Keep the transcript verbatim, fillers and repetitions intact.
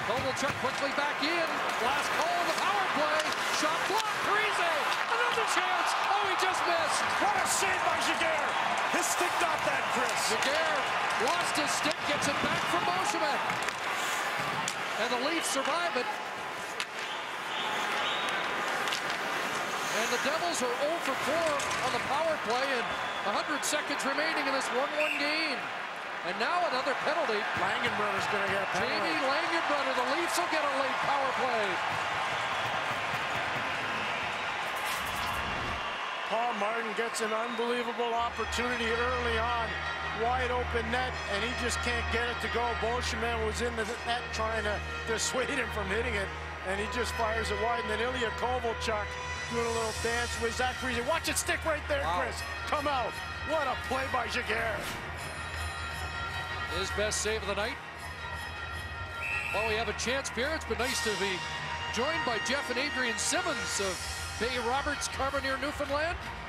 Kovalchuk quickly back in. Last call on the power play. Shot blocked. Parise. Another chance. Oh, he just missed. What a save by Giguere. His stick got that, Chris. Giguere lost his stick, gets it back from Beauchemin. And the Leafs survive it. And the Devils are oh for four on the power play, and one hundred seconds remaining in this one one game. And now another penalty. Langenbrunner's going to get a penalty. Jamie Langenbrunner, the Leafs will get a late power play. Paul Martin gets an unbelievable opportunity early on. Wide open net, and he just can't get it to go. Beauchemin was in the net trying to dissuade him from hitting it, and he just fires it wide. And then Ilya Kovalchuk doing a little dance with Zach Parise. Watch it stick right there, wow. Chris. Come out. What a play by Giguere. His best save of the night. Well, we have a chance here. It's been nice to be joined by Jeff and Adrian Simmons of Bay Roberts, Carbonear, Newfoundland.